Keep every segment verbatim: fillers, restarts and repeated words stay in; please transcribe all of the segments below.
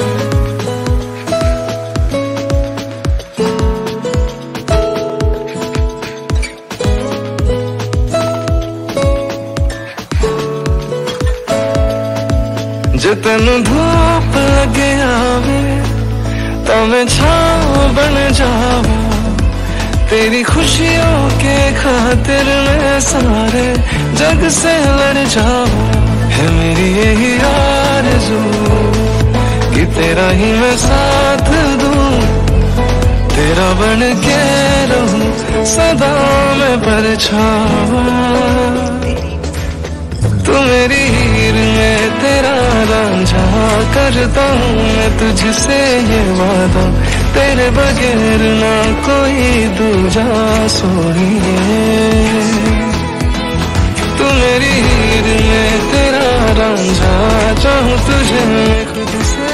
जे तेनू धूप लगे आवे तो मैं छाँव बन जावा, तेरी खुशियों के खातिर मैं सारे जग से लड़ जावा। है मेरी यही आरज़ू कि तेरा ही मैं साथ दूं, तेरा बन के रहूं सदा मैं परछावा। तू मेरी हीर में तेरा रांझा, करता हूँ मैं तुझसे ये वादा, तेरे बगैर ना कोई दूजा सोनिए। तू मेरी हीर में तेरा रांझा, चाहूँ तुझे मैं खुद से।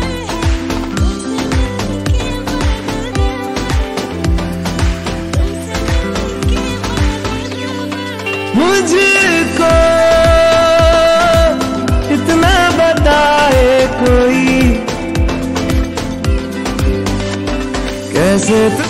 मुझको इतना बताए कोई, कैसे